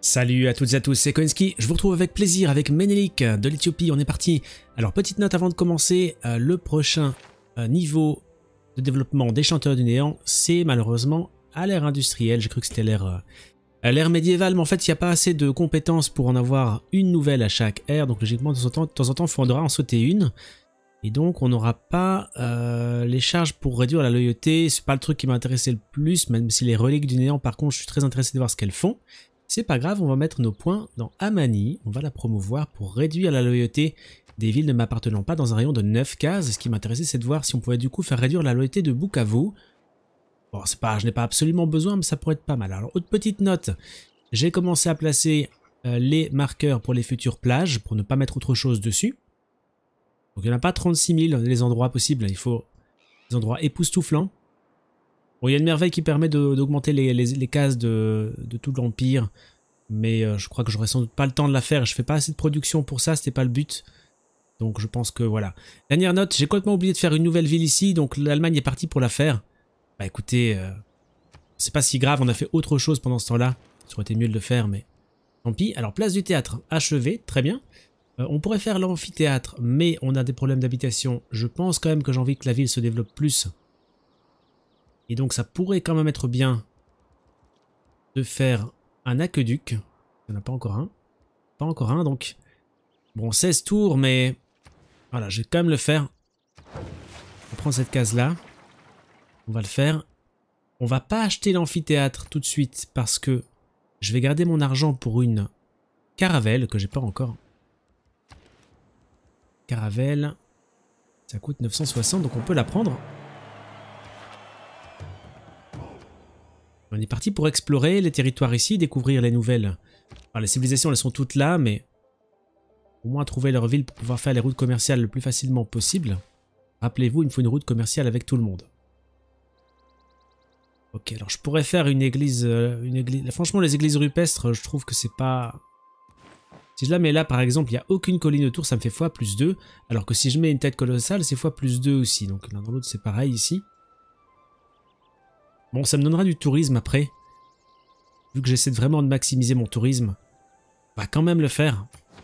Salut à toutes et à tous, c'est Koenski, je vous retrouve avec plaisir avec Ménélique de l'Éthiopie, on est parti. Alors petite note avant de commencer, le prochain niveau de développement des chanteurs du néant, c'est malheureusement à l'ère industrielle, j'ai cru que c'était l'ère médiévale, mais en fait il n'y a pas assez de compétences pour en avoir une nouvelle à chaque ère, donc logiquement de temps en temps il faudra en sauter une. Et donc on n'aura pas les charges pour réduire la loyauté, c'est pas le truc qui m'intéressait le plus, même si les reliques du néant par contre je suis très intéressé de voir ce qu'elles font. C'est pas grave, on va mettre nos points dans Amani, on va la promouvoir pour réduire la loyauté des villes ne m'appartenant pas dans un rayon de 9 cases. Ce qui m'intéressait c'est de voir si on pouvait du coup faire réduire la loyauté de Bukavu. Bon, je n'ai pas absolument besoin, mais ça pourrait être pas mal. Alors, autre petite note, j'ai commencé à placer les marqueurs pour les futures plages, pour ne pas mettre autre chose dessus. Donc il n'y en a pas 36 000 les endroits possibles, il faut des endroits époustouflants. Bon, il y a une merveille qui permet d'augmenter les cases de tout l'Empire, mais je crois que j'aurai sans doute pas le temps de la faire. Je fais pas assez de production pour ça, c'était pas le but. Donc je pense que voilà. Dernière note, j'ai complètement oublié de faire une nouvelle ville ici, donc l'Allemagne est partie pour la faire. Bah écoutez, c'est pas si grave, on a fait autre chose pendant ce temps-là. Ça aurait été mieux de le faire, mais tant pis. Alors place du théâtre, achevé, très bien. On pourrait faire l'amphithéâtre, mais on a des problèmes d'habitation. Je pense quand même que j'ai envie que la ville se développe plus. Et donc ça pourrait quand même être bien de faire un aqueduc. Il n'y en a pas encore un. Pas encore un, donc... Bon, 16 tours, mais... Voilà, je vais quand même le faire. On va prendre cette case-là. On va le faire. On va pas acheter l'amphithéâtre tout de suite, parce que je vais garder mon argent pour une caravelle, que j'ai pas encore. Caravelle... Ça coûte 960, donc on peut la prendre. On est parti pour explorer les territoires ici, découvrir les nouvelles. Alors, les civilisations, elles sont toutes là, mais au moins trouver leur ville pour pouvoir faire les routes commerciales le plus facilement possible. Rappelez-vous, il me faut une route commerciale avec tout le monde. Ok, alors je pourrais faire une église... Franchement, les églises rupestres, je trouve que c'est pas... Si je la mets là, par exemple, il n'y a aucune colline autour, ça me fait x+2. Alors que si je mets une tête colossale, c'est x+2 aussi. Donc l'un dans l'autre, c'est pareil ici. Bon, ça me donnera du tourisme après. Vu que j'essaie vraiment de maximiser mon tourisme, on va quand même le faire.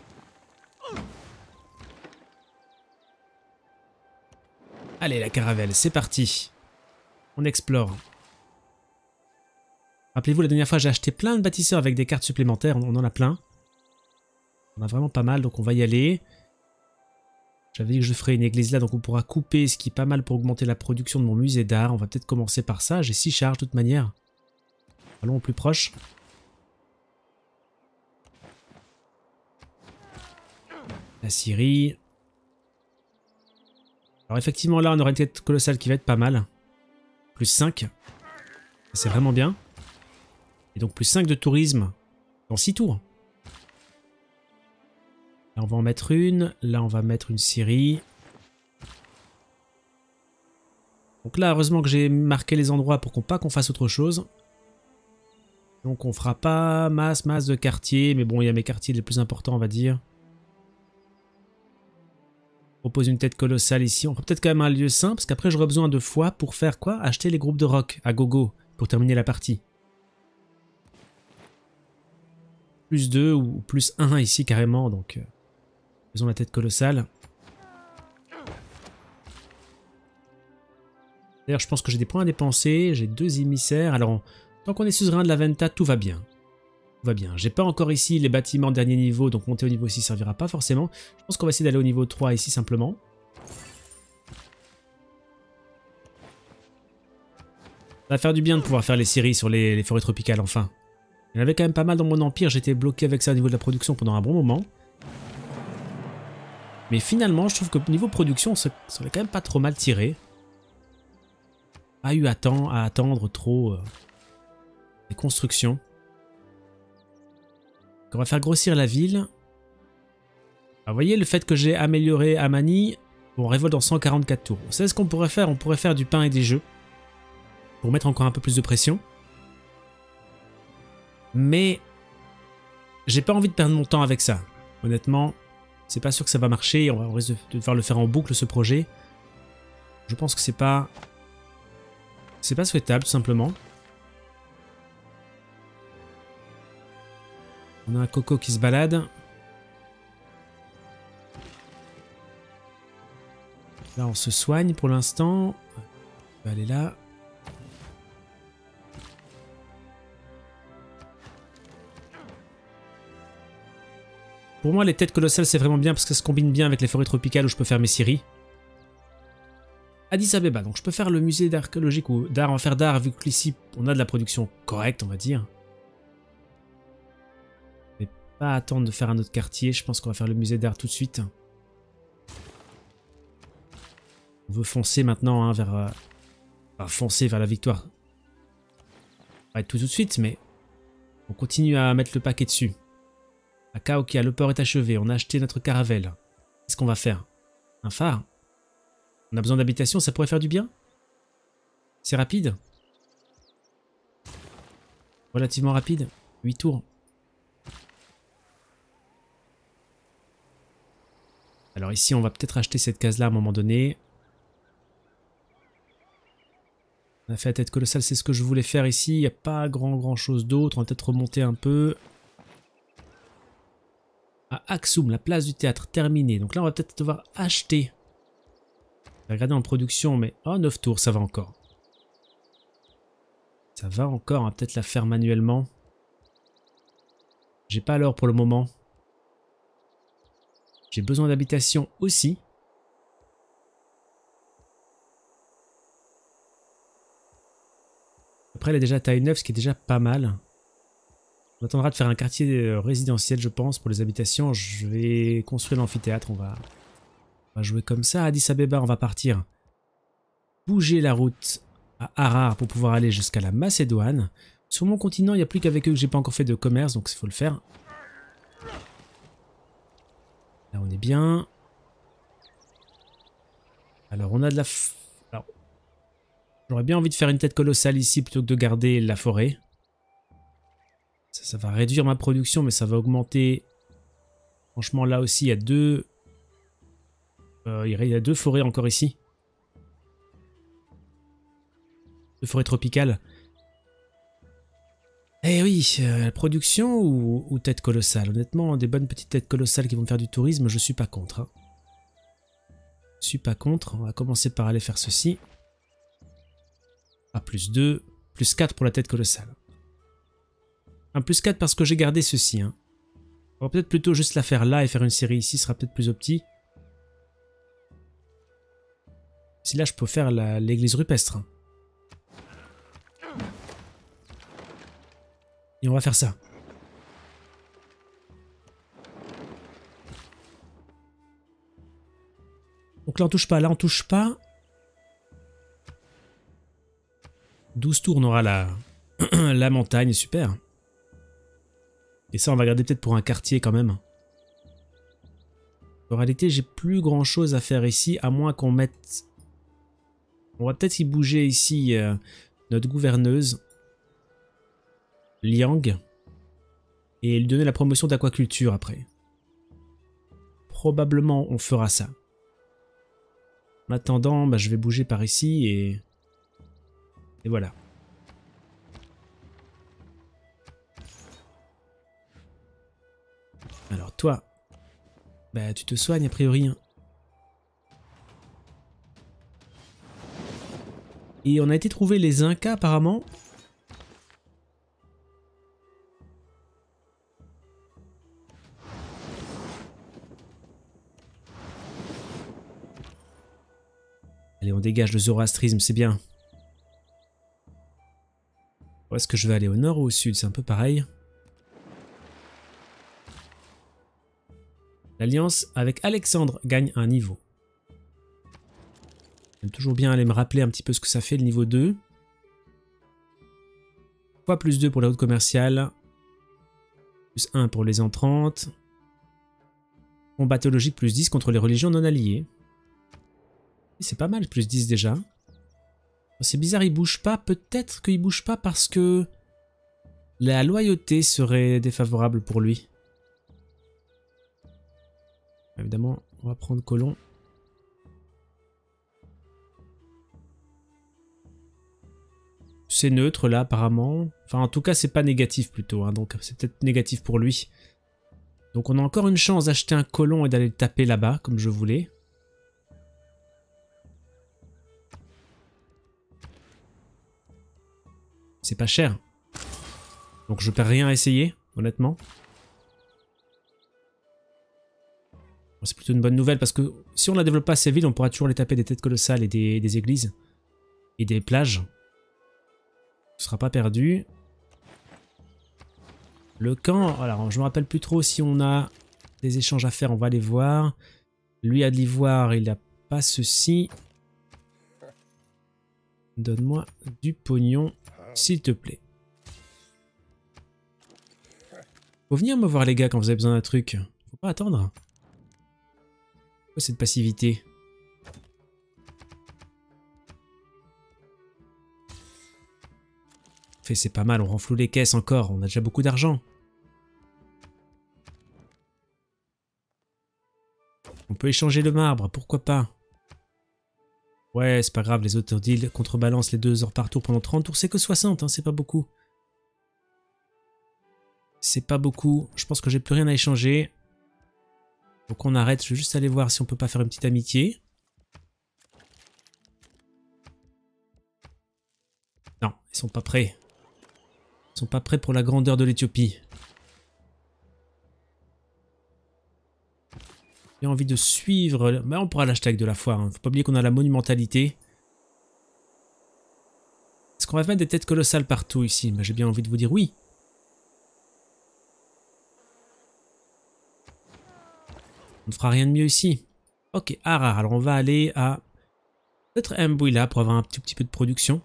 Allez, la caravelle, c'est parti. On explore. Rappelez-vous, la dernière fois, j'ai acheté plein de bâtisseurs avec des cartes supplémentaires. On en a plein. On a vraiment pas mal, donc on va y aller. J'avais dit que je ferais une église là, donc on pourra couper, ce qui est pas mal pour augmenter la production de mon musée d'art. On va peut-être commencer par ça. J'ai 6 charges de toute manière. Allons au plus proche. La Syrie. Alors effectivement là, on aura une tête colossale qui va être pas mal. Plus 5. C'est vraiment bien. Et donc plus 5 de tourisme dans 6 tours. Là, on va en mettre une. Là, on va mettre une Syrie. Donc là, heureusement que j'ai marqué les endroits pour pas qu'on fasse autre chose. Donc on fera pas masse de quartiers. Mais bon, il y a mes quartiers les plus importants, on va dire. On propose une tête colossale ici. On fera peut-être quand même un lieu sain. Parce qu'après, j'aurai besoin de foi pour faire quoi? Acheter les groupes de rock à gogo. Pour terminer la partie. Plus 2 ou plus 1 ici carrément. Donc... faisons la tête colossale. D'ailleurs, je pense que j'ai des points à dépenser. J'ai 2 émissaires. Alors, tant qu'on est suzerain de la Venta, tout va bien. Tout va bien. J'ai pas encore ici les bâtiments dernier niveau, donc monter au niveau 6 servira pas forcément. Je pense qu'on va essayer d'aller au niveau 3 ici simplement. Ça va faire du bien de pouvoir faire les scieries sur les forêts tropicales, enfin. Il y en avait quand même pas mal dans mon empire. J'étais bloqué avec ça au niveau de la production pendant un bon moment. Mais finalement, je trouve que niveau production, ça aurait quand même pas trop mal tiré. Pas eu à attendre trop les constructions. On va faire grossir la ville. Alors, vous voyez, le fait que j'ai amélioré Amani, on révolte dans 144 tours. Vous savez ce qu'on pourrait faire? On pourrait faire du pain et des jeux. Pour mettre encore un peu plus de pression. Mais j'ai pas envie de perdre mon temps avec ça. Honnêtement... c'est pas sûr que ça va marcher, on risque de devoir le faire en boucle ce projet. Je pense que c'est pas souhaitable tout simplement. On a un coco qui se balade. Là, on se soigne pour l'instant. On va aller là. Pour moi, les têtes colossales, c'est vraiment bien parce que ça se combine bien avec les forêts tropicales où je peux faire mes scieries. Addis Abeba, donc je peux faire le musée d'archéologique ou d'art en faire d'art vu qu'ici on a de la production correcte, on va dire. Mais pas attendre de faire un autre quartier, je pense qu'on va faire le musée d'art tout de suite. On veut foncer maintenant hein, vers... Enfin, foncer vers la victoire. Pas tout de suite, mais on continue à mettre le paquet dessus. À Kaokia, le port est achevé, on a acheté notre caravelle. Qu'est-ce qu'on va faire? Un phare? On a besoin d'habitation, ça pourrait faire du bien? C'est rapide? Relativement rapide? 8 tours. Alors ici, on va peut-être acheter cette case-là à un moment donné. On a fait la tête colossale, c'est ce que je voulais faire ici. Il n'y a pas grand chose d'autre. On va peut-être remonter un peu. À Aksum, la place du théâtre, terminée. Donc là, on va peut-être devoir acheter. Je vais regarder en production, mais... Oh, 9 tours, ça va encore. Ça va encore, on va peut-être la faire manuellement. J'ai pas l'or pour le moment. J'ai besoin d'habitation aussi. Après, elle est déjà à taille 9, ce qui est déjà pas mal. On attendra de faire un quartier résidentiel, je pense, pour les habitations. Je vais construire l'amphithéâtre, on va jouer comme ça. Addis Abeba, on va partir. Bouger la route à Harar pour pouvoir aller jusqu'à la Macédoine. Sur mon continent, il n'y a plus qu'avec eux que j'ai pas encore fait de commerce, donc il faut le faire. Là, on est bien. Alors, on a de la... J'aurais bien envie de faire une tête colossale ici plutôt que de garder la forêt. Ça va réduire ma production, mais ça va augmenter. Franchement, là aussi, il y a deux... il y a deux forêts encore ici. Deux forêts tropicales. Eh oui, production ou tête colossale? Honnêtement, des bonnes petites têtes colossales qui vont faire du tourisme, je suis pas contre. Hein. Je suis pas contre. On va commencer par aller faire ceci. Ah, plus 2, plus 4 pour la tête colossale. Un plus 4 parce que j'ai gardé ceci. Hein. On va peut-être plutôt juste la faire là et faire une série ici, ce sera peut-être plus opti. Si là, je peux faire l'église rupestre. Et on va faire ça. Donc là, on touche pas. Là, on touche pas. 12 tours, on aura la montagne. Super. Et ça, on va garder peut-être pour un quartier quand même. En réalité, j'ai plus grand-chose à faire ici, à moins qu'on mette... On va peut-être y bouger ici notre gouverneuse. Liang. Et lui donner la promotion d'aquaculture après. Probablement, on fera ça. En attendant, bah, je vais bouger par ici et voilà. Alors toi, bah, tu te soignes a priori. Hein. Et on a été trouver les Incas apparemment. Allez, on dégage le zoroastrisme, c'est bien. Où est-ce que je vais aller? Au nord ou au sud? C'est un peu pareil. L'alliance avec Alexandre gagne un niveau. J'aime toujours bien aller me rappeler un petit peu ce que ça fait le niveau 2. Fois plus 2 pour la route commerciale. Plus 1 pour les entrantes. Combat théologique plus 10 contre les religions non alliées. C'est pas mal, plus 10 déjà. C'est bizarre, il bouge pas. Peut-être qu'il bouge pas parce que la loyauté serait défavorable pour lui. Évidemment, on va prendre Colomb. C'est neutre là apparemment. Enfin en tout cas c'est pas négatif plutôt, hein, donc c'est peut-être négatif pour lui. Donc on a encore une chance d'acheter un colon et d'aller le taper là-bas comme je voulais. C'est pas cher. Donc je perds rien à essayer, honnêtement. C'est plutôt une bonne nouvelle parce que si on la développe pas assez vite, on pourra toujours les taper des têtes colossales et des églises. Et des plages. Ce sera pas perdu. Le camp, alors je me rappelle plus trop si on a des échanges à faire, on va aller voir. Lui a de l'ivoire, il a pas ceci. Donne-moi du pognon, s'il te plaît. Faut venir me voir les gars quand vous avez besoin d'un truc. Faut pas attendre. Pourquoi cette passivité? Fait, c'est pas mal, on renfloue les caisses encore, on a déjà beaucoup d'argent. On peut échanger le marbre, pourquoi pas? Ouais, c'est pas grave, les autres deals contrebalancent les 2 heures par tour pendant 30 tours, c'est que 60, hein, c'est pas beaucoup. C'est pas beaucoup, je pense que j'ai plus rien à échanger. Donc on arrête, je vais juste aller voir si on peut pas faire une petite amitié. Non, ils sont pas prêts. Ils sont pas prêts pour la grandeur de l'Éthiopie. J'ai envie de suivre... Mais on pourra l'acheter avec de la foire. Hein. Faut pas oublier qu'on a la monumentalité. Est-ce qu'on va mettre des têtes colossales partout ici? J'ai bien envie de vous dire oui. On ne fera rien de mieux ici. Ok, Harar. Alors on va aller à... peut-être Mbouila pour avoir un petit peu de production.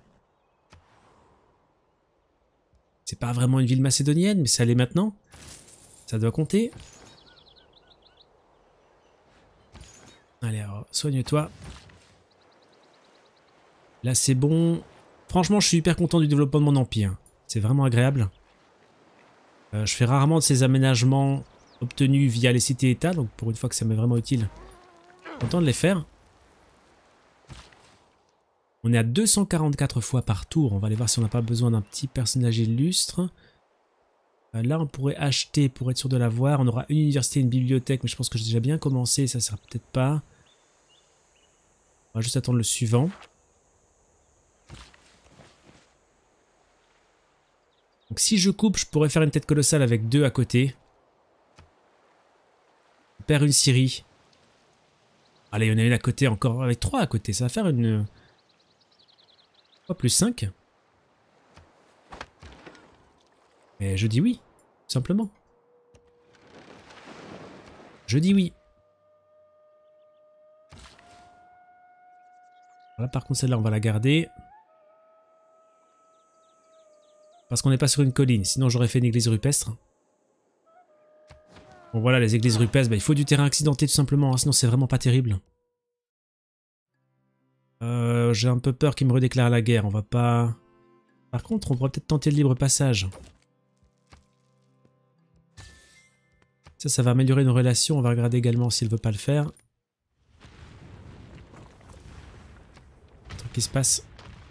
C'est pas vraiment une ville macédonienne, mais ça l'est maintenant. Ça doit compter. Allez, alors, soigne-toi. Là, c'est bon. Franchement, je suis hyper content du développement de mon empire. C'est vraiment agréable. Je fais rarement de ces aménagements obtenus via les cités-états, donc pour une fois que ça m'est vraiment utile, content de les faire. On est à 244 fois par tour. On va aller voir si on n'a pas besoin d'un petit personnage illustre. Là, on pourrait acheter pour être sûr de l'avoir. On aura une université et une bibliothèque, mais je pense que j'ai déjà bien commencé. Ça sert peut-être pas. On va juste attendre le suivant. Donc si je coupe, je pourrais faire une tête colossale avec 2 à côté. On perd une Syrie. Allez, il y en a une à côté encore, avec 3 à côté. Ça va faire une... plus 5. Mais je dis oui, tout simplement. Je dis oui. Là, par contre, celle-là, on va la garder. Parce qu'on n'est pas sur une colline. Sinon, j'aurais fait une église rupestre. Bon, voilà, les églises rupestres, il faut du terrain accidenté, tout simplement. Hein, sinon, c'est vraiment pas terrible. J'ai un peu peur qu'il me redéclare la guerre. On va pas... Par contre, on pourrait peut-être tenter le libre passage. Ça va améliorer nos relations. On va regarder également s'il veut pas le faire. Qu'est-ce qui se passe?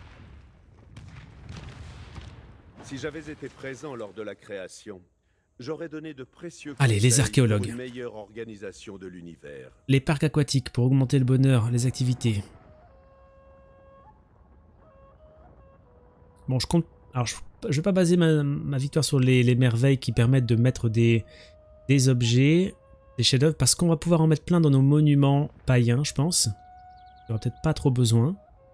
Si j'avais été présent lors de la création, j'aurais donné de précieux Allez, les conseils archéologues. pour une meilleure organisation de l'univers. Les parcs aquatiques pour augmenter le bonheur, les activités. Bon, je compte... Alors, je vais pas baser ma victoire sur les merveilles qui permettent de mettre des objets, des chefs-d'œuvre, parce qu'on va pouvoir en mettre plein dans nos monuments païens, je pense. Il n'y aura peut-être pas trop besoin.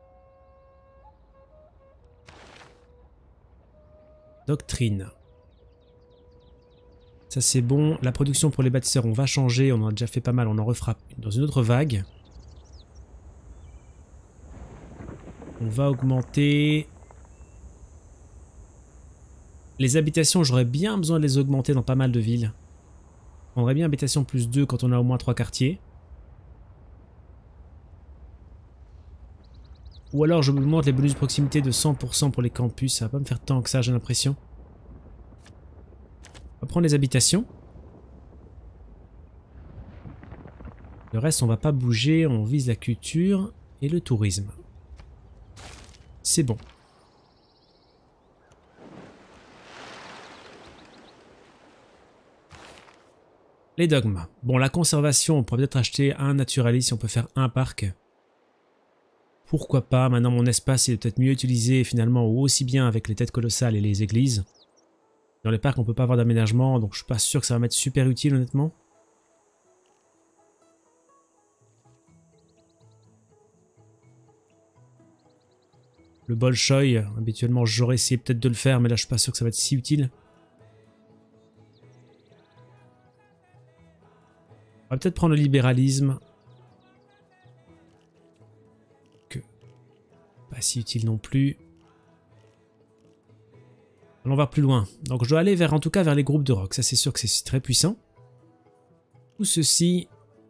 Doctrine. Ça c'est bon. La production pour les bâtisseurs, on va changer. On en a déjà fait pas mal. On en refera dans une autre vague. On va augmenter... Les habitations, j'aurais bien besoin de les augmenter dans pas mal de villes. On aurait bien habitation plus 2 quand on a au moins 3 quartiers. Ou alors je augmente les bonus de proximité de 100% pour les campus. Ça va pas me faire tant que ça, j'ai l'impression. On va prendre les habitations. Le reste, on va pas bouger. On vise la culture et le tourisme. C'est bon. Les dogmes. Bon, la conservation, on pourrait peut-être acheter un naturaliste si on peut faire un parc. Pourquoi pas, maintenant mon espace est peut-être mieux utilisé finalement aussi bien avec les têtes colossales et les églises. Dans les parcs on peut pas avoir d'aménagement donc je suis pas sûr que ça va m'être super utile honnêtement. Le Bolshoi, habituellement j'aurais essayé peut-être de le faire mais là je suis pas sûr que ça va être si utile. On va peut-être prendre le libéralisme. Pas si utile non plus. Allons voir plus loin. Donc je dois aller vers, en tout cas vers les groupes de rock. Ça c'est sûr que c'est très puissant. Tout ceci,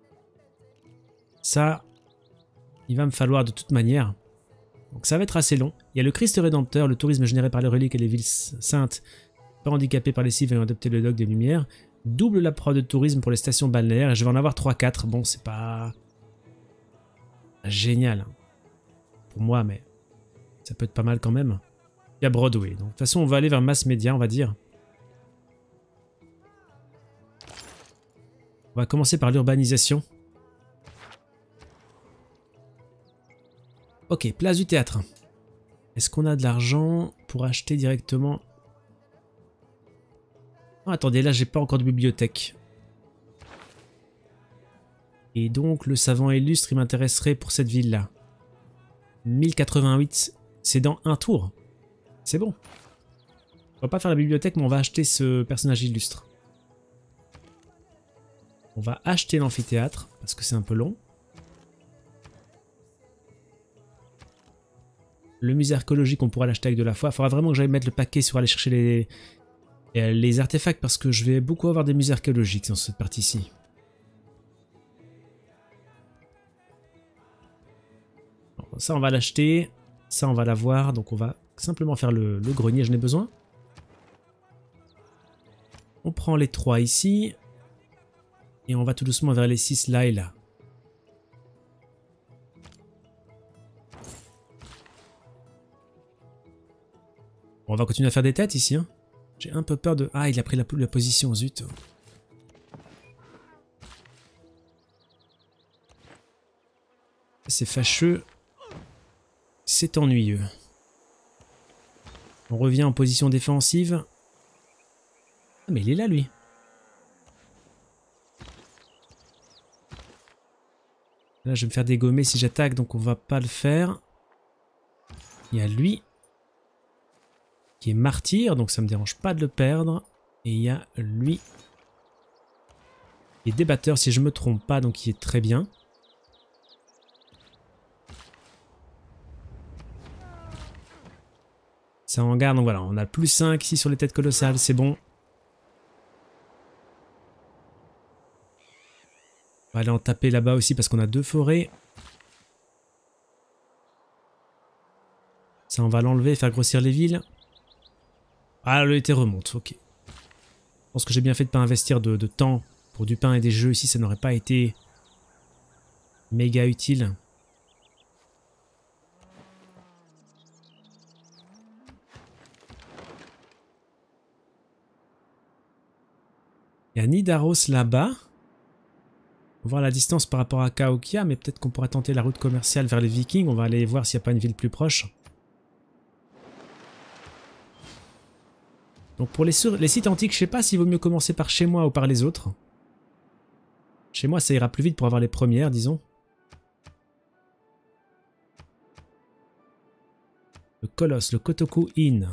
ça, il va me falloir de toute manière. Donc ça va être assez long. Il y a le Christ Rédempteur, le tourisme généré par les reliques et les villes saintes, pas handicapés par les cives ayant adopté le dogme des Lumières. Double la prod de tourisme pour les stations balnéaires. Et je vais en avoir 3-4. Bon, c'est pas génial pour moi, mais ça peut être pas mal quand même. Il y a Broadway. Donc, de toute façon, on va aller vers mass média, on va dire. On va commencer par l'urbanisation. Ok, place du théâtre. Est-ce qu'on a de l'argent pour acheter directement? Oh, attendez, là, j'ai pas encore de bibliothèque. Et donc, le savant illustre, il m'intéresserait pour cette ville-là. 1088, c'est dans un tour. C'est bon. On va pas faire la bibliothèque, mais on va acheter ce personnage illustre. On va acheter l'amphithéâtre, parce que c'est un peu long. Le musée archéologique, on pourra l'acheter avec de la foi. Il faudra vraiment que j'aille mettre le paquet sur aller chercher les artefacts, parce que je vais beaucoup avoir des musées archéologiques dans cette partie-ci. Ça, on va l'acheter. Ça, on va l'avoir. Donc, on va simplement faire le grenier, j'en ai besoin. On prend les 3 ici. Et on va tout doucement vers les 6 là et là. Bon, on va continuer à faire des têtes ici. Hein. J'ai un peu peur de... Ah, il a pris la position, zut. C'est fâcheux. C'est ennuyeux. On revient en position défensive. Ah, mais il est là, lui. Là, je vais me faire dégommer si j'attaque, donc on va pas le faire. Il y a lui. Qui est martyr, donc ça me dérange pas de le perdre. Et il y a lui. Qui est débatteur, si je me trompe pas, donc il est très bien. Ça en garde, donc voilà, on a plus 5 ici sur les têtes colossales, c'est bon. On va aller en taper là-bas aussi parce qu'on a 2 forêts. Ça, on va l'enlever, faire grossir les villes. Ah, le été remonte, ok. Je pense que j'ai bien fait de ne pas investir de temps pour du pain et des jeux ici, ça n'aurait pas été méga utile. Il y a Nidaros là-bas. On va voir la distance par rapport à Cahokia, mais peut-être qu'on pourra tenter la route commerciale vers les Vikings. On va aller voir s'il n'y a pas une ville plus proche. Donc pour les sites antiques, je sais pas s'il vaut mieux commencer par chez moi ou par les autres. Chez moi, ça ira plus vite pour avoir les premières, disons. Le Colosse, le Kotoku Inn.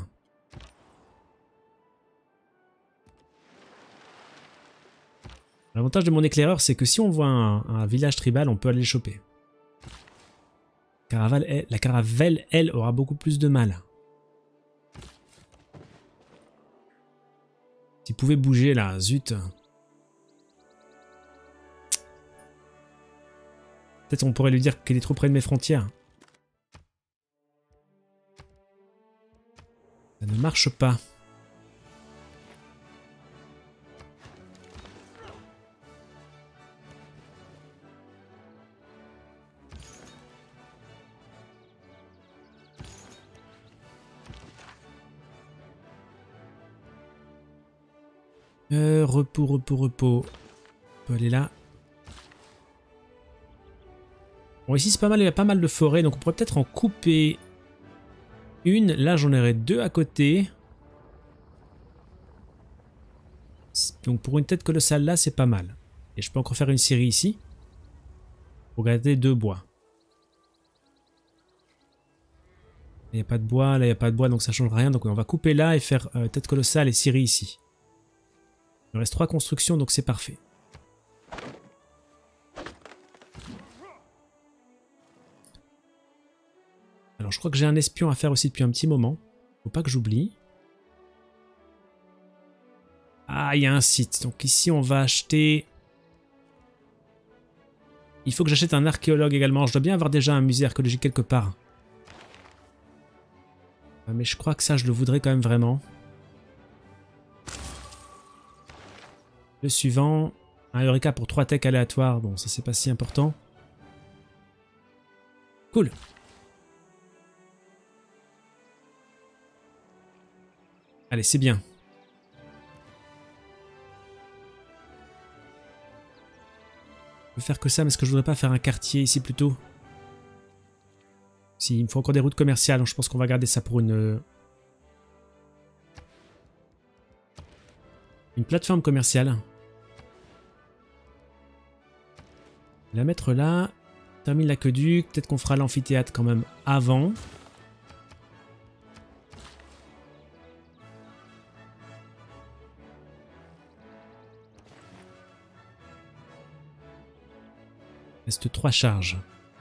L'avantage de mon éclaireur, c'est que si on voit un village tribal, on peut aller le choper. La caravelle, elle, aura beaucoup plus de mal. S'il pouvait bouger là, zut. Peut-être on pourrait lui dire qu'il est trop près de mes frontières. Ça ne marche pas. Repos. peut aller là. Bon, ici c'est pas mal, il y a pas mal de forêts, donc on pourrait peut-être en couper une. Là j'en aurais deux à côté. Donc pour une tête colossale là, c'est pas mal. Et je peux encore faire une série ici. Pour garder 2 bois. Il n'y a pas de bois, là il n'y a pas de bois, donc ça change rien. Donc on va couper là et faire tête colossale et série ici. Il me reste 3 constructions, donc c'est parfait. Alors je crois que j'ai un espion à faire aussi depuis un petit moment. Faut pas que j'oublie. Ah, il y a un site. Donc ici on va acheter... Il faut que j'achète un archéologue également. Je dois bien avoir déjà un musée archéologique quelque part. Mais je crois que ça je le voudrais quand même vraiment. Le suivant. Un Eureka pour 3 techs aléatoires. Bon, ça c'est pas si important. Cool. Allez, c'est bien. Je peux faire que ça, mais est-ce que je voudrais pas faire un quartier ici plutôt? Si, il me faut encore des routes commerciales, donc je pense qu'on va garder ça pour une plateforme commerciale. La mettre là. Termine l'aqueduc. Peut-être qu'on fera l'amphithéâtre quand même avant. Reste 3 charges.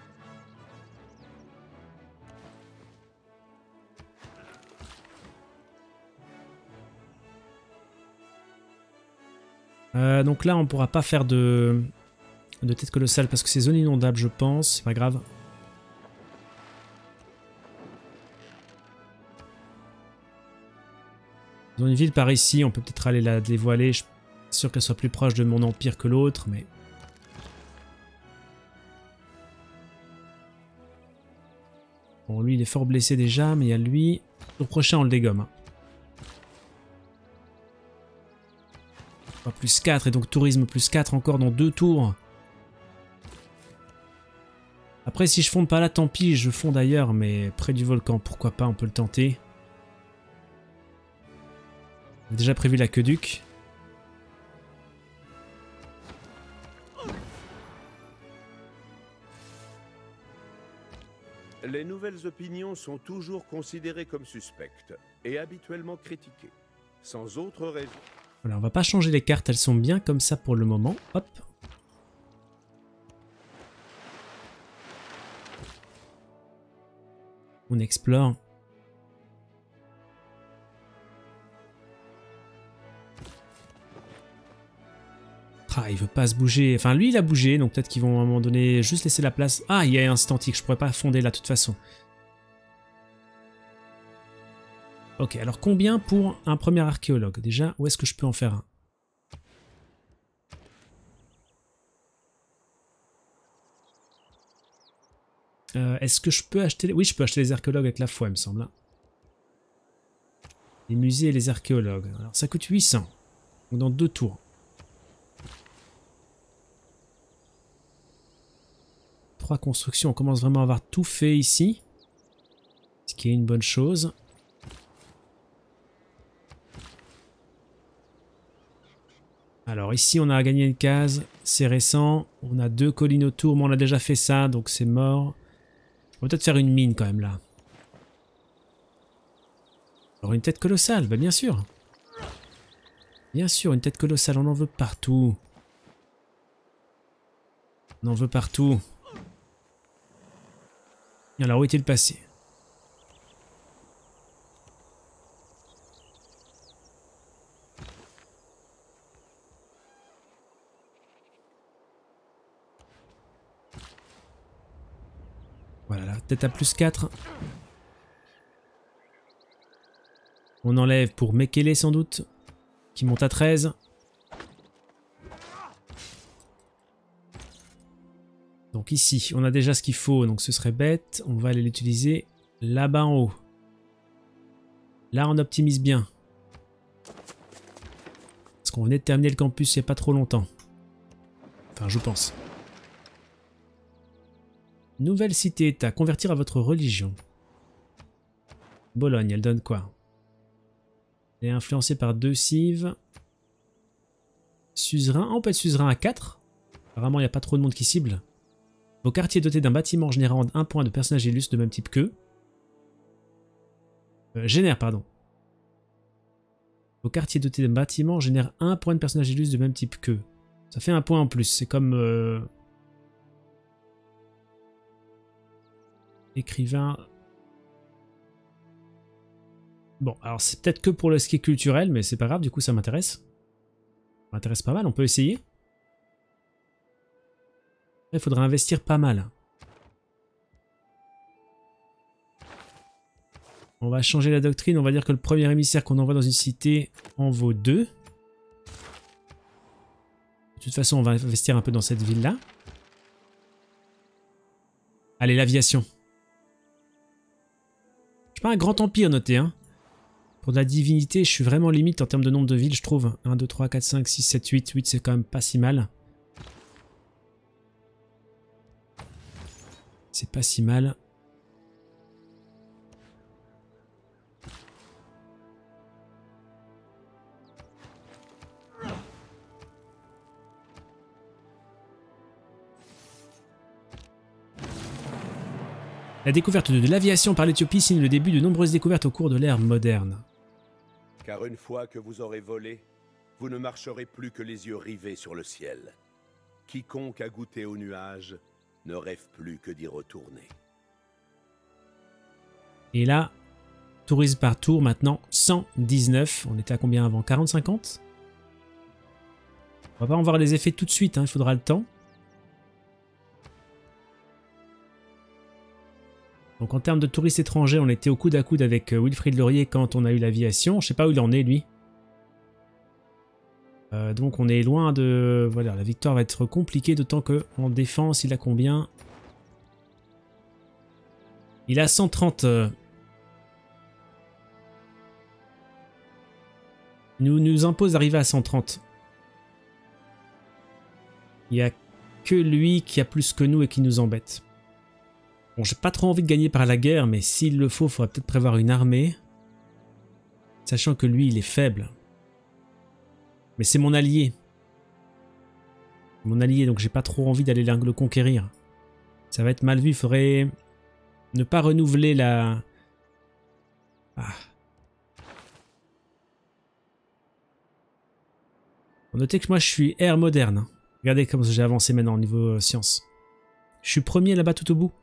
Donc là on pourra pas faire de tête colossale parce que c'est zone inondable je pense, c'est pas grave. Dans une ville par ici, on peut peut-être aller la dévoiler, je suis sûr qu'elle soit plus proche de mon empire que l'autre, mais... Bon lui il est fort blessé déjà, mais il y a lui. Au prochain on le dégomme. Plus 4 et donc tourisme plus 4 encore dans 2 tours. Après si je fonde pas là tant pis, je fonde ailleurs mais près du volcan pourquoi pas, on peut le tenter. On a déjà prévu l'aqueduc. Les nouvelles opinions sont toujours considérées comme suspectes et habituellement critiquées, sans autre raison. Voilà, on va pas changer les cartes, elles sont bien comme ça pour le moment. Hop. On explore. Ah, il veut pas se bouger. Enfin, lui, il a bougé, donc peut-être qu'ils vont à un moment donné juste laisser la place. Ah, il y a un stantique, je pourrais pas fonder là de toute façon. Ok, alors combien pour un premier archéologue? Déjà, où est-ce que je peux en faire un? Est-ce que je peux acheter... Oui, je peux acheter les archéologues avec la foi, il me semble. Les musées et les archéologues. Alors, ça coûte 800. Donc, dans 2 tours. 3 constructions. On commence vraiment à avoir tout fait ici. Ce qui est une bonne chose. Alors ici on a gagné une case, c'est récent, on a 2 collines autour, mais on a déjà fait ça, donc c'est mort. On va peut-être faire une mine quand même là. Alors une tête colossale, bah bien sûr. Bien sûr, une tête colossale, on en veut partout. On en veut partout. Alors où est-il passé ? Voilà, la tête à plus 4. On enlève pour Mekele sans doute, qui monte à 13. Donc ici, on a déjà ce qu'il faut, donc ce serait bête. On va aller l'utiliser là-bas en haut. Là, on optimise bien. Parce qu'on venait de terminer le campus il n'y a pas trop longtemps. Enfin, je pense. Nouvelle cité-état. Convertir à votre religion. Bologne, elle donne quoi? Elle est influencée par 2 cives. Suzerain. Ah, on peut être suzerain à 4. Apparemment, il n'y a pas trop de monde qui cible. Vos quartiers dotés d'un bâtiment générant 1 point de personnage illustre de même type qu'eux. Génère, pardon. Vos quartiers dotés d'un bâtiment génèrent 1 point de personnage illustre de même type qu'eux. Ça fait 1 point en plus. C'est comme... Écrivain... Bon, alors c'est peut-être que pour le ski culturel, mais c'est pas grave, du coup ça m'intéresse. Ça m'intéresse pas mal, on peut essayer. Il faudra investir pas mal. On va changer la doctrine, on va dire que le premier émissaire qu'on envoie dans une cité en vaut 2. De toute façon, on va investir un peu dans cette ville-là. Allez, l'aviation. Je suis pas un grand empire, notez, hein. Pour de la divinité, je suis vraiment limite en termes de nombre de villes, je trouve. 1, 2, 3, 4, 5, 6, 7, 8. 8, c'est quand même pas si mal. C'est pas si mal. La découverte de l'aviation par l'Éthiopie signe le début de nombreuses découvertes au cours de l'ère moderne. Car une fois que vous aurez volé, vous ne marcherez plus que les yeux rivés sur le ciel. Quiconque a goûté aux nuages ne rêve plus que d'y retourner. Et là, tourisme par tour maintenant 119. On était à combien avant? 40-50? On va pas en voir les effets tout de suite, hein, il faudra le temps. Donc en termes de touristes étrangers, on était au coude à coude avec Wilfrid Laurier quand on a eu l'aviation. Je sais pas où il en est lui. Donc on est loin de... Voilà, la victoire va être compliquée, d'autant qu'en défense, il a combien? Il a 130... Il nous impose d'arriver à 130. Il n'y a que lui qui a plus que nous et qui nous embête. Bon, j'ai pas trop envie de gagner par la guerre, mais s'il le faut, il faudra peut-être prévoir une armée. Sachant que lui, il est faible. Mais c'est mon allié. Mon allié, donc j'ai pas trop envie d'aller le conquérir. Ça va être mal vu, il faudrait ne pas renouveler la... Ah. Notez que moi je suis ère moderne. Regardez comme j'ai avancé maintenant au niveau science. Je suis premier là-bas tout au bout.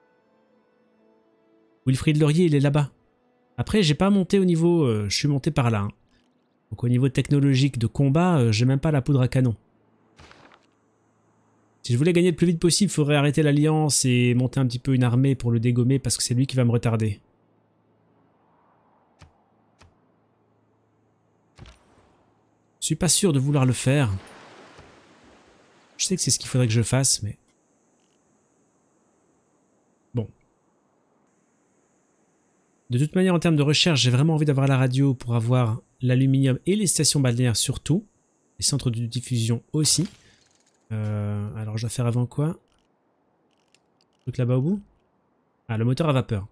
Wilfrid Laurier, il est là-bas. Après, j'ai pas monté au niveau... je suis monté par là. Hein. Donc au niveau technologique de combat, j'ai même pas la poudre à canon. Si je voulais gagner le plus vite possible, il faudrait arrêter l'alliance et monter un petit peu une armée pour le dégommer parce que c'est lui qui va me retarder. Je suis pas sûr de vouloir le faire. Je sais que c'est ce qu'il faudrait que je fasse, mais... Bon. De toute manière, en termes de recherche, j'ai vraiment envie d'avoir la radio pour avoir l'aluminium et les stations balnéaires surtout. Les centres de diffusion aussi. Alors je dois faire avant quoi? Le truc là-bas au bout? Ah, le moteur à vapeur.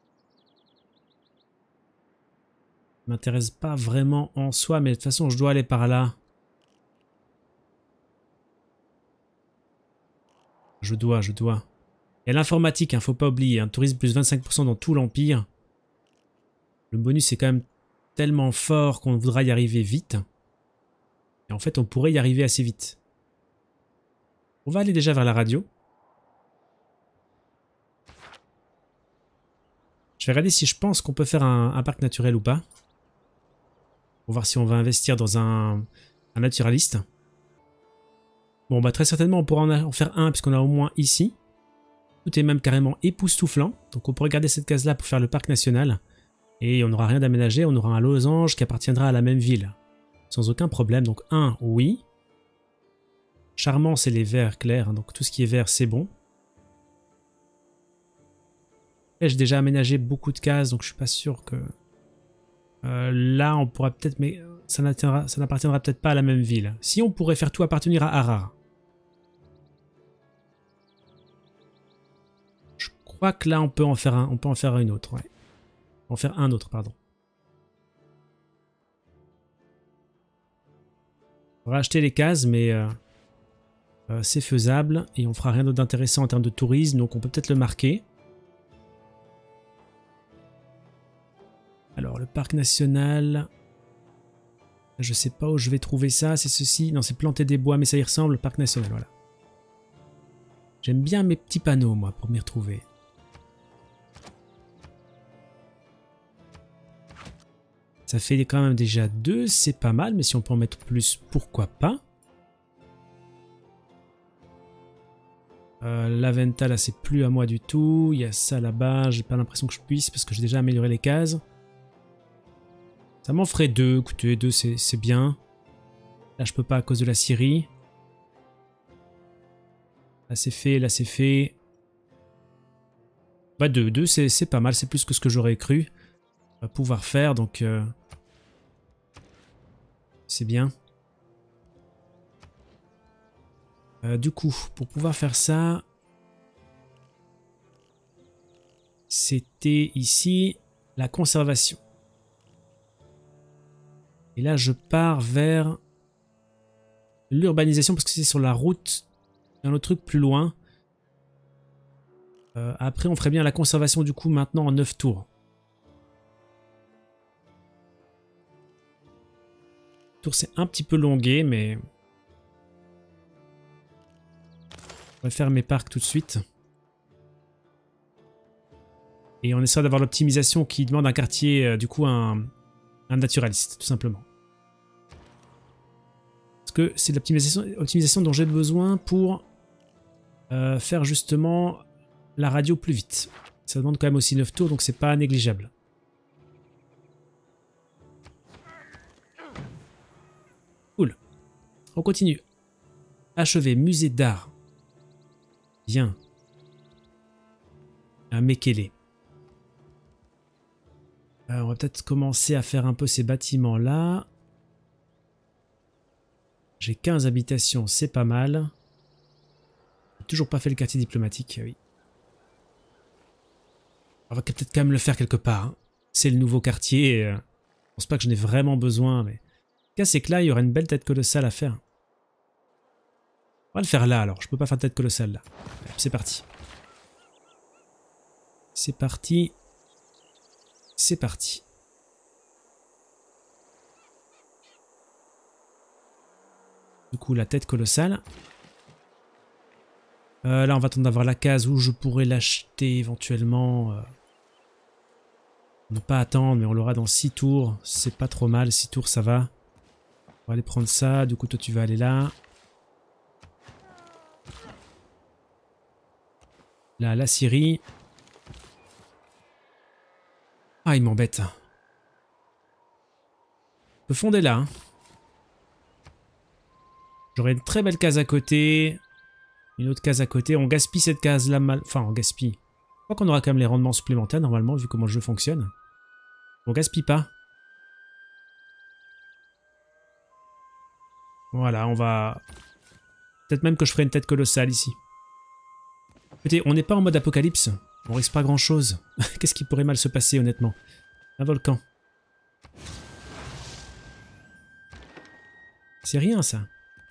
M'intéresse pas vraiment en soi, mais de toute façon je dois aller par là. Je dois. Il y a l'informatique, hein, faut pas oublier. Hein, tourisme plus 25% dans tout l'Empire. Le bonus est quand même tellement fort qu'on voudra y arriver vite. Et en fait, on pourrait y arriver assez vite. On va aller déjà vers la radio. Je vais regarder si je pense qu'on peut faire un parc naturel ou pas. Pour voir si on va investir dans un naturaliste. Bon, bah très certainement, on pourra en faire un puisqu'on a au moins ici. Tout est même carrément époustouflant. Donc on pourrait garder cette case-là pour faire le parc national. Et on n'aura rien d'aménagé, on aura un losange qui appartiendra à la même ville. Sans aucun problème. Donc un, oui. Charmant, c'est les verts clairs. Hein, donc tout ce qui est vert, c'est bon. J'ai déjà aménagé beaucoup de cases, donc je suis pas sûr que... là, on pourra peut-être... Mais ça n'appartiendra peut-être pas à la même ville. Si on pourrait faire tout appartenir à Harar. crois que là, on peut en faire un. On peut en faire une autre, ouais. En faire un autre, pardon. On va acheter les cases, mais c'est faisable. Et on fera rien d'autre d'intéressant en termes de tourisme, donc on peut peut-être le marquer. Alors, le parc national... Je sais pas où je vais trouver ça, c'est ceci. Non, c'est planter des bois, mais ça y ressemble, le parc national, voilà. J'aime bien mes petits panneaux, moi, pour m'y retrouver. Ça fait quand même déjà 2, c'est pas mal, mais si on peut en mettre plus, pourquoi pas. L'Aventa, là, c'est plus à moi du tout. Il y a ça là-bas, j'ai pas l'impression que je puisse, parce que j'ai déjà amélioré les cases. Ça m'en ferait 2, écoutez, 2 c'est bien. Là je peux pas à cause de la Syrie. Là c'est fait, là c'est fait. Bah 2 c'est pas mal, c'est plus que ce que j'aurais cru pouvoir faire, donc c'est bien. Du coup, pour pouvoir faire ça, c'était ici la conservation. Et là, je pars vers l'urbanisation parce que c'est sur la route. Un autre truc plus loin. Après, on ferait bien la conservation du coup maintenant en 9 tours. Tour, c'est un petit peu longué, mais... On va faire mes parcs tout de suite. Et on essaie d'avoir l'optimisation qui demande un quartier, du coup, un naturaliste, tout simplement. Parce que c'est l'optimisation dont j'ai besoin pour faire justement la radio plus vite. Ça demande quand même aussi 9 tours, donc c'est pas négligeable. Cool. On continue. Achevé, musée d'art. Bien. À Mekele. On va peut-être commencer à faire un peu ces bâtiments-là. J'ai 15 habitations, c'est pas mal. J'ai toujours pas fait le quartier diplomatique, oui. On va peut-être quand même le faire quelque part. Hein. C'est le nouveau quartier. Je pense pas que je n'ai vraiment besoin, mais... Le cas, c'est que là, il y aura une belle tête colossale à faire. On va le faire là, alors. Je peux pas faire tête colossale, là. C'est parti. C'est parti. C'est parti. Du coup, la tête colossale. Là, on va attendre d'avoir la case où je pourrais l'acheter éventuellement. Ne pas attendre, mais on l'aura dans 6 tours. C'est pas trop mal, 6 tours, ça va. On va aller prendre ça. Du coup, toi, tu vas aller là. Là, la Syrie. Ah, il m'embête. Je peux fonder là. Hein. J'aurai une très belle case à côté. Une autre case à côté. On gaspille cette case-là mal... Enfin, on gaspille. Je crois qu'on aura quand même les rendements supplémentaires, normalement, vu comment le jeu fonctionne. On gaspille pas. Voilà, on va... Peut-être même que je ferai une tête colossale ici. Écoutez, on n'est pas en mode apocalypse. On risque pas grand-chose. Qu'est-ce qui pourrait mal se passer, honnêtement? Un volcan. C'est rien, ça.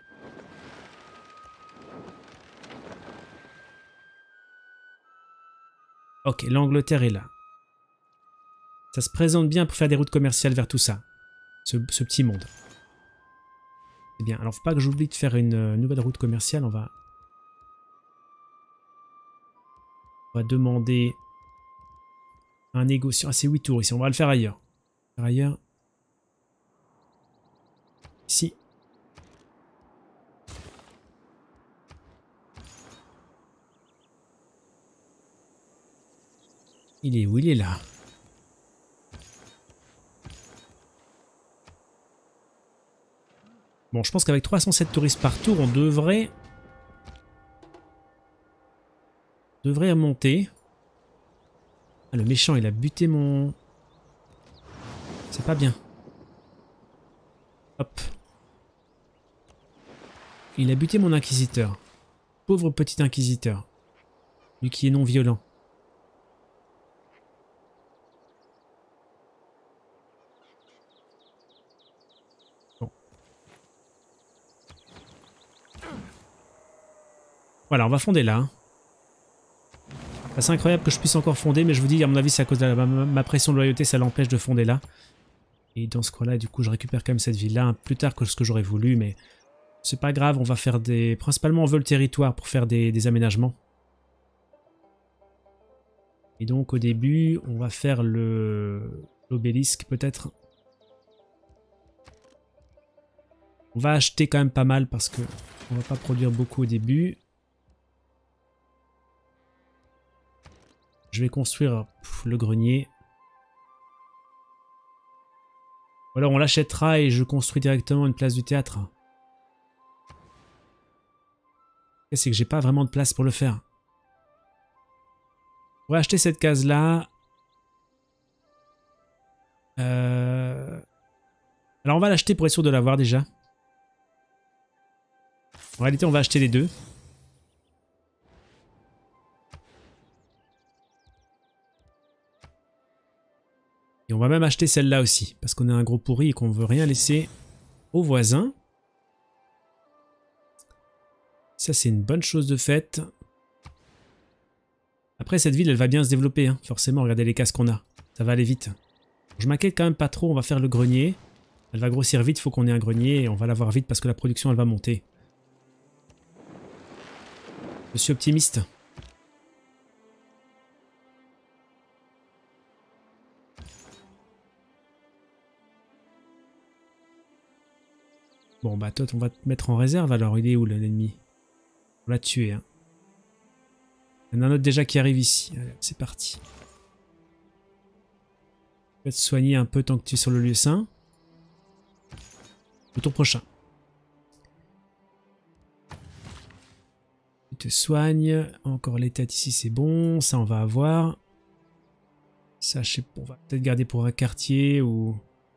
Ok, l'Angleterre est là. Ça se présente bien pour faire des routes commerciales vers tout ça. Ce petit monde. C'est bien. Alors, faut pas que j'oublie de faire une nouvelle route commerciale. On va demander un négociant. Ah, c'est 8 tours ici. On va le faire ailleurs. Ailleurs. Ici. Il est où? Il est là. Bon, je pense qu'avec 307 touristes par tour, on devrait remonter. Ah, le méchant, il a buté mon... C'est pas bien. Hop. Il a buté mon inquisiteur. Pauvre petit inquisiteur. Lui qui est non violent. Voilà, on va fonder là. Hein. C'est incroyable que je puisse encore fonder, mais je vous dis, à mon avis, c'est à cause de ma pression de loyauté, ça l'empêche de fonder là. Et dans ce cas-là, du coup, je récupère quand même cette ville-là, hein, plus tard que ce que j'aurais voulu, mais c'est pas grave, on va faire des... Principalement, on veut le territoire pour faire des aménagements. Et donc, au début, on va faire l'obélisque, peut-être. On va acheter quand même pas mal, parce que on va pas produire beaucoup au début. Je vais construire le grenier. Ou alors on l'achètera et je construis directement une place du théâtre. C'est que j'ai pas vraiment de place pour le faire. Je pourrais acheter cette case-là. Alors on va l'acheter pour être sûr de l'avoir déjà. En réalité on va acheter les deux. Et on va même acheter celle-là aussi, parce qu'on est un gros pourri et qu'on ne veut rien laisser aux voisins. Ça, c'est une bonne chose de faite. Après, cette ville, elle va bien se développer, hein. Forcément, regardez les cases qu'on a. Ça va aller vite. Je m'inquiète quand même pas trop, on va faire le grenier. Elle va grossir vite, il faut qu'on ait un grenier, et on va l'avoir vite parce que la production, elle va monter. Je suis optimiste. Bon bah toi on va te mettre en réserve alors, il est où l'ennemi? On l'a tué hein. Il y en a un autre déjà qui arrive ici, allez c'est parti. Tu vas te soigner un peu tant que tu es sur le lieu sain. Le tour prochain. Tu te soignes, encore les têtes ici c'est bon, ça on va avoir. Ça je sais pas, on va peut-être garder pour un quartier ou...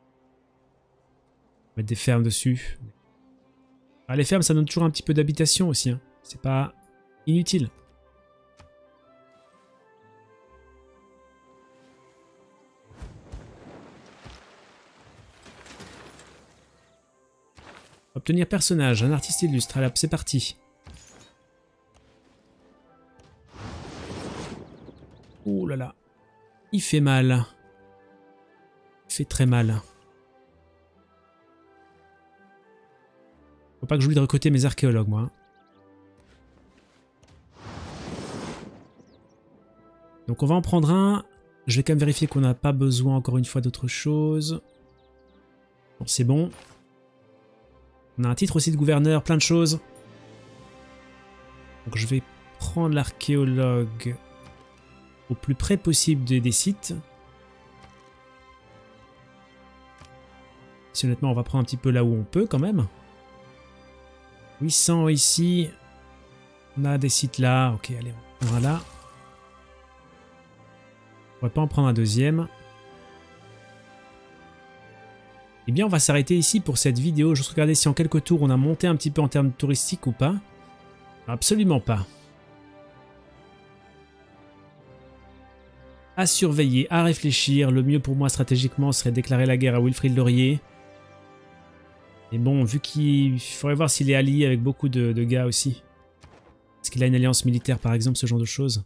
mettre des fermes dessus. Alors les fermes ça donne toujours un petit peu d'habitation aussi. Hein. C'est pas inutile. Obtenir personnage, un artiste illustre. Allez hop, c'est parti. Ouh là là. Il fait mal. Il fait très mal. Faut pas que j'oublie de recruter mes archéologues, moi. Donc on va en prendre un. Je vais quand même vérifier qu'on n'a pas besoin encore une fois d'autre chose. Bon, c'est bon. On a un titre aussi de gouverneur, plein de choses. Donc je vais prendre l'archéologue au plus près possible des sites. Si honnêtement on va prendre un petit peu là où on peut quand même. 800 ici. On a des sites là. Ok, allez, on prendra là. On va pas en prendre un deuxième. Eh bien, on va s'arrêter ici pour cette vidéo. Je vais regarder si en quelques tours on a monté un petit peu en termes touristiques ou pas. Absolument pas. À surveiller, à réfléchir. Le mieux pour moi stratégiquement serait de déclarer la guerre à Wilfrid Laurier. Mais bon, vu qu'il faudrait voir s'il est allié avec beaucoup de gars aussi. Est-ce qu'il a une alliance militaire par exemple, ce genre de choses?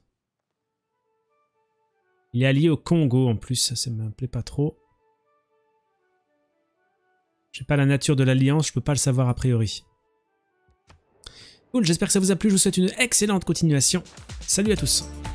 Il est allié au Congo en plus, ça me plaît pas trop. Je sais pas la nature de l'alliance, je peux pas le savoir a priori. Cool, j'espère que ça vous a plu, je vous souhaite une excellente continuation. Salut à tous.